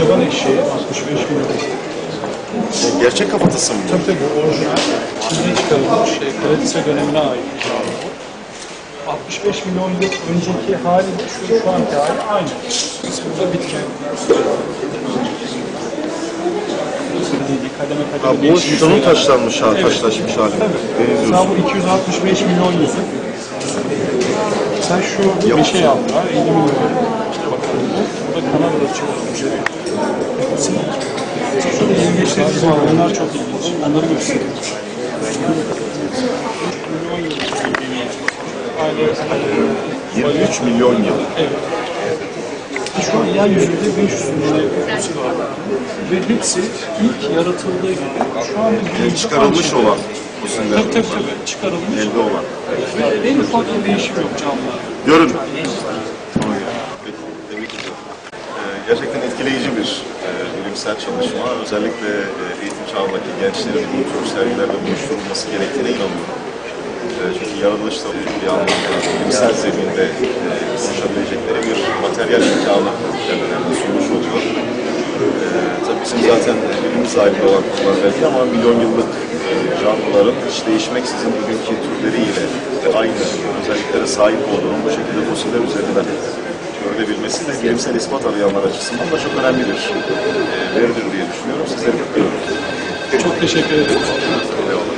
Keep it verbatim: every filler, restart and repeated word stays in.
yaban eşeği altmış beş milyon. Gerçek kafatası mı? Tabii tabii bu orijinal. Çin'de çıkarılmış. Şey, Kredise dönemine ait. altmış beş milyon yıl önceki hali şu, şu anki hali aynı. Burada bitki. Kademe kademe Ha, bu şunun taşlanmış hali, evet. Taşlaşmış hali. Tabii. Mesela bu iki yüz altmış beş milyon yıl. Sen şu bir şey aldılar, elli milyon yıl. İşte bakalım. Burada Kanada'da çıkarılmış. Şurada yengeçlerimiz var, onlar çok ilginç. Onları göstereyim. yirmi üç milyon yıl. Evet. Şu an yeryüzünde beş yüz milyon fosil var. Ve hepsi ilk yaratıldığı gibi şu anda Yani çıkarılmış olan fosiller. Tabii tabii tabii. Çıkarılmış. Elde olan. Ve en ufak bir değişim yok canlılar. Görün. Tebrik ediyorum. Ee, gerçekten etkileyici bir e, bilimsel çalışma. Özellikle e, eğitim çağındaki gençlerin bu tür sergilerde buluşturulması gerektiğine inanıyorum. E, çünkü yaratılışta bir anlamda bilimsel zeminde e, konuşabilecekleri bir materyal imkanı kendilerine sunmuş oluyor. E, tabii bizim zaten bilim sahibi olan konular belki ama milyon yıllık e, canlıların hiç değişmeksizin bugünkü türleriyle e, aynı özelliklere sahip olduğunu bu şekilde fosiller üzerinden görülebilmesi de bilimsel ispat arayanlar açısından da çok önemli bir e, veridir diye düşünüyorum. Sizleri kutluyorum. Çok teşekkür ederim.